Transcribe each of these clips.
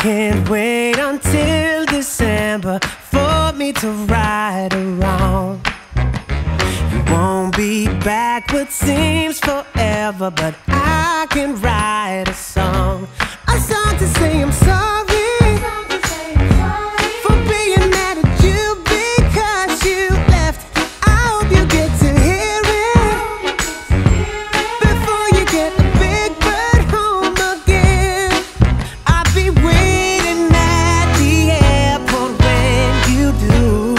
can't wait until December for me to right a wrong. You won't be back, what seems forever, but I can write a song to say I'm sorry for being mad at you because you left. I hope you get to hear it before you get a big bird home again. I'll be waiting at the airport when you do,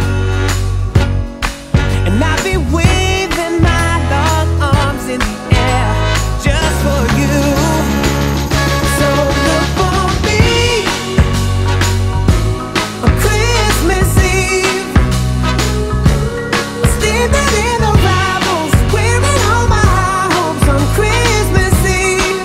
and I'll be waving my long arms in the air just for you. So look for me on Christmas Eve, standing in the rivals, wearing all my high hopes on Christmas Eve.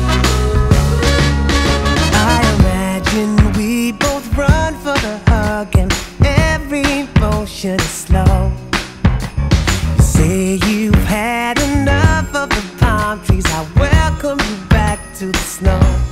I imagine we both run for the hug and every motion is slow. You say you've had enough of the palm trees, I welcome you back to the snow.